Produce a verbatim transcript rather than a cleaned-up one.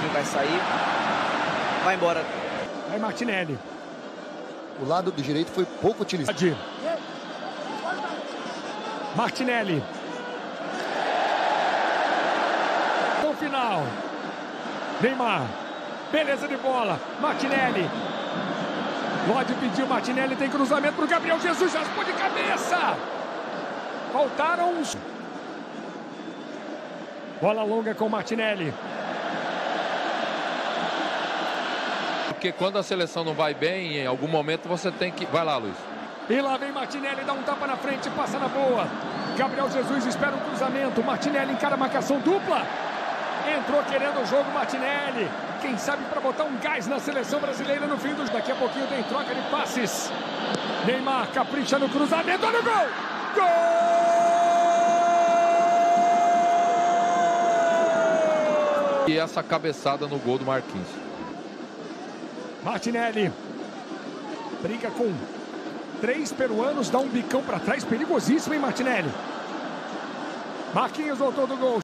Marquinhos vai sair. Vai embora. Aí Martinelli. O lado do direito foi pouco utilizado. Martinelli. No final. Neymar. Beleza de bola. Martinelli. Pode pedir o Martinelli. Tem cruzamento para o Gabriel Jesus. Já pôs de cabeça. Faltaram uns. Bola longa com o Martinelli. Porque quando a seleção não vai bem, em algum momento você tem que... Vai lá, Luiz. E lá vem Martinelli, dá um tapa na frente, passa na boa. Gabriel Jesus espera um cruzamento. Martinelli encara a marcação dupla. Entrou querendo o jogo Martinelli. Quem sabe para botar um gás na seleção brasileira no fim dos... Daqui a pouquinho tem troca de passes. Neymar capricha no cruzamento. Olha o gol! Gol! E essa cabeçada no gol do Marquinhos. Martinelli briga com três peruanos, dá um bicão para trás, perigosíssimo, hein, Martinelli? Marquinhos voltou do gol.